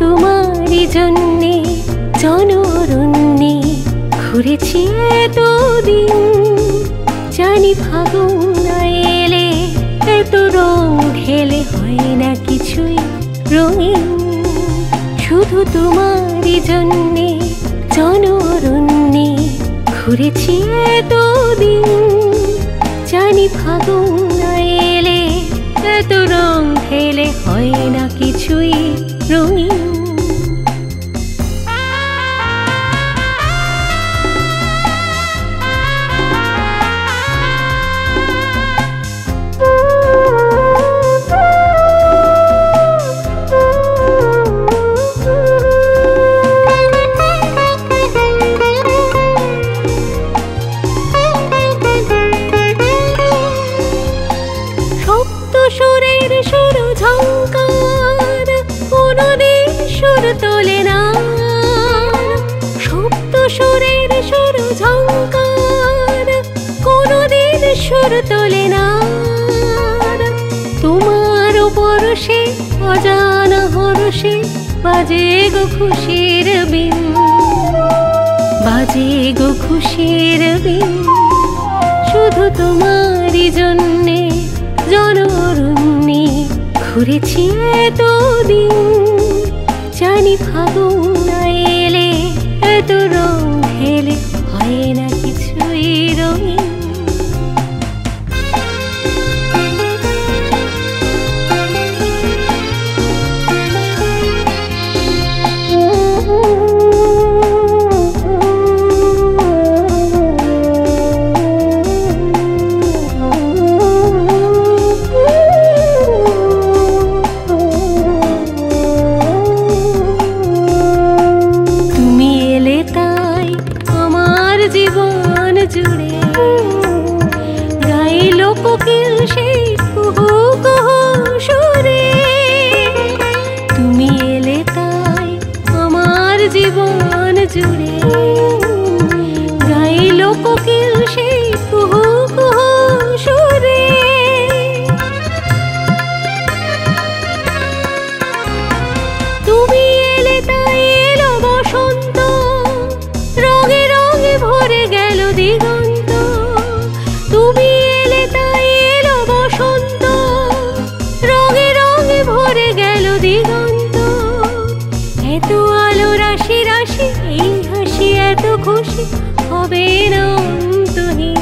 তোমারই জন্যে জনরণ্যে ঘুরেছি এতদিন। জানি ফাগুন না এলে এত রং ঢেলে হয় না কিছুই রঙিন। শুধু তোমারই জন্যে জনরণ্যে ঘুরেছি এতদিন। জানি ফাগুন না এলে এত রং ঢেলে হয় না কিছুই রঙিন। সুরের সুর ঝংকার কোনদিন সুর তোলে না। সপ্ত সুরের সুর ঝংকার কোনদিন সুর তোলে না। তোমার পরশে অজানা হরষে বাজে গো খুশির বিন, বাজে গো খুশির বিন। শুধু তোমারই জন্যে জনরণ্যে ঘুরেছি এতদিন। জানি ফাগুন না এলে এত রং ঢেলে হয় না কিছুই রঙিন। জীবন জুড়ে গাইল কোকিল সেই কুহু কুহু সুরে। তুমি এলে তাই আমার জীবন জুড়ে গাইল কোকিল সেই কুহু কুহু সুরে। তুমি এলে তাই এলো বসন্ত, রঙে রঙে ভরে গেল দিগন্ত। তুমি এলে তাই এলো বসন্ত, রঙে রঙে ভরে গেল দিগন্ত। এত আলো রাশি রাশি এই হাসি এত খুশি হবে না অন্তহীন,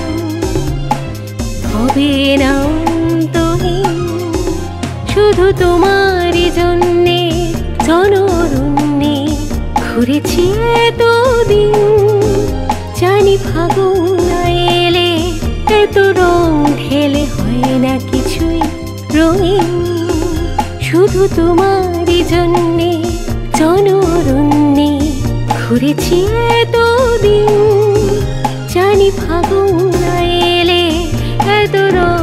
হবে না অন্তহীন। শুধু তোমারই জন্যে জনরণ্যে ঘুরেছি এতদিন। জানি ফাগুন না এলে এত রং ঢেলে হয় না কিছুই রঙিন। শুধু তোমারই জন্যে জনরণ্যে ঘুরেছি এতদিন। জানি ফাগুন না এলে এত রং